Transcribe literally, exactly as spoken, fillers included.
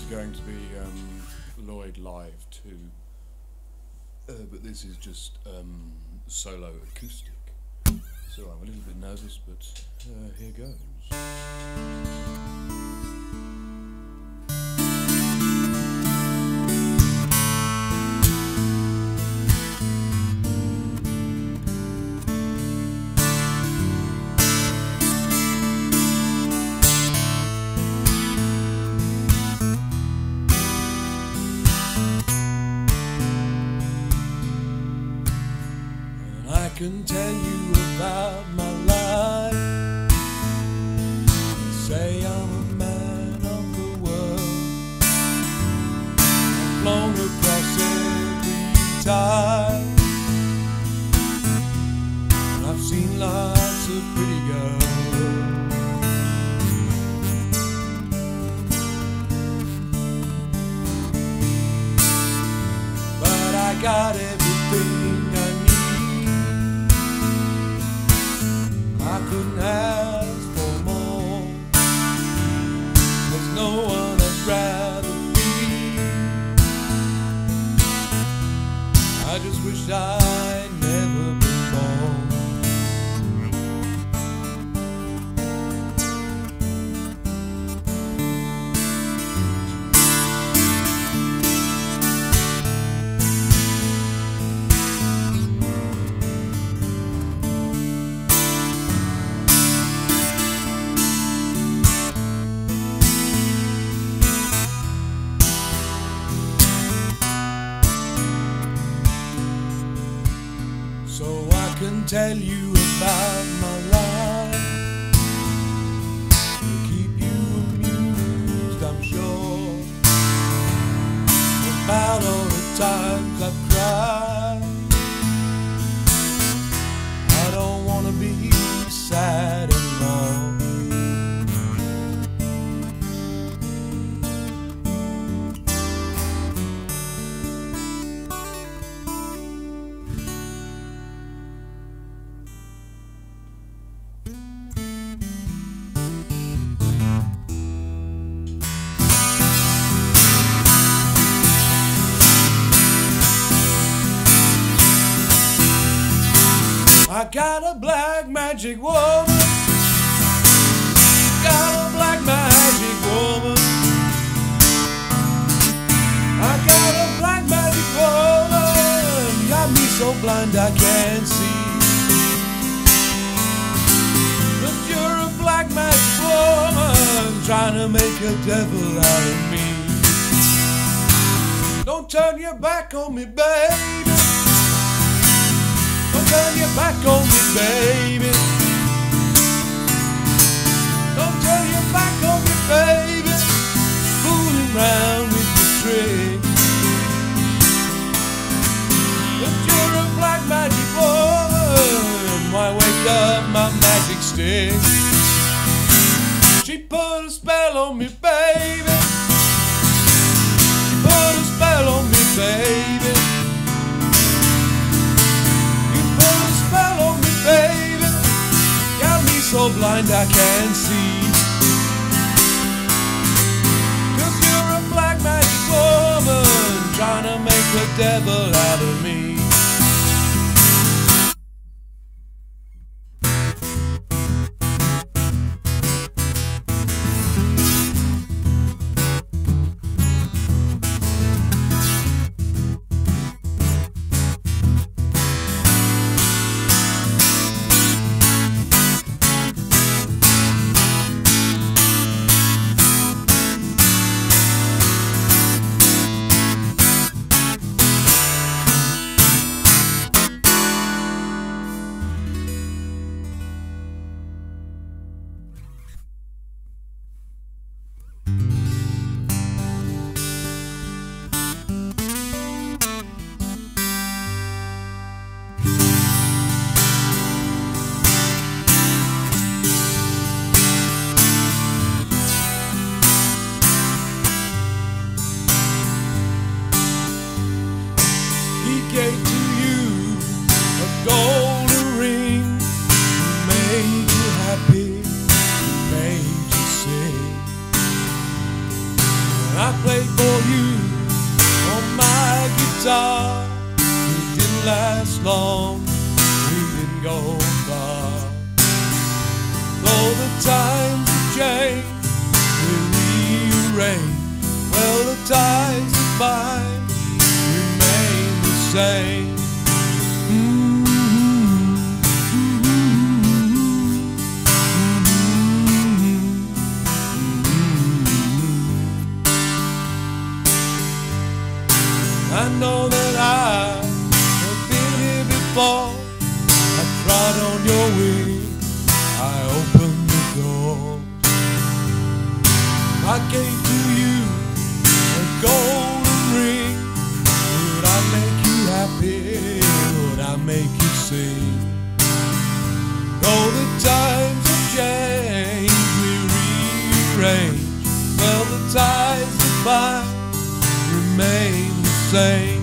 going to be um, Lloyd Live too, uh, but this is just um, solo acoustic. So I'm a little bit nervous, but uh, here goes. I can tell you about my life. Say I'm a man of the world. I've flown across every tide, and I've seen lots of pretty girls. But I got everything I need. I couldn't ask for more. There's no one I'd rather be. I just wish I'd never been born. So I can tell you about my life, to keep you amused, I'm sure, about all the times I've cried. I don't want to be sad anymore. I got a black magic woman. Got a black magic woman. I got a black magic woman. Got me so blind I can't see. But you're a black magic woman, trying to make a devil out of me. Don't turn your back on me, baby. Don't turn your back on me, baby. Don't turn your back on me, baby. Fooling around with the trick. But you're a black magic woman. Why wake up my magic stick? She put a spell on me, baby. She put a spell on me, baby. So blind I can't see. 'Cause you're a black magic woman, trying to make a devil out of me. Gave to you a golden ring, made you happy, made you sing. I played star. It didn't last long, we didn't go far. Though the times have changed, we rearrange. Well, the ties that bind remain the same. I know that I have been here before. I trod on your wing, I opened the door. I gave to you a golden ring. Would I make you happy? Would I make you sing? Though the times have changed, we rearrange. Well, the ties that bind remain the same.